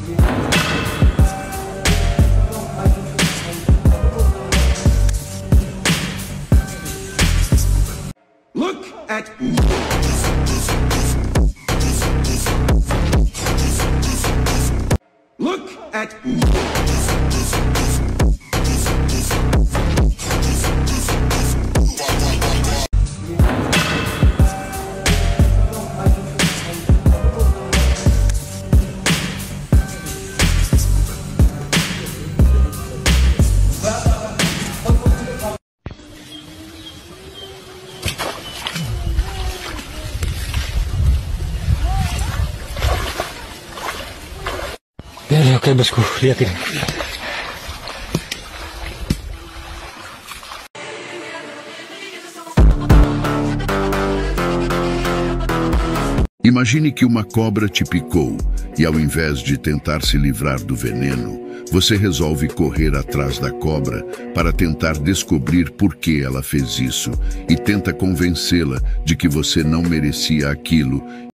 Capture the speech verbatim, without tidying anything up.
Look at Look at Ya, oke bosku, lihatin. Imagine que uma cobra te picou e, ao invés de tentar se livrar do veneno, você resolve correr atrás da cobra para tentar descobrir por que ela fez isso e tenta convencê-la de que você não merecia aquilo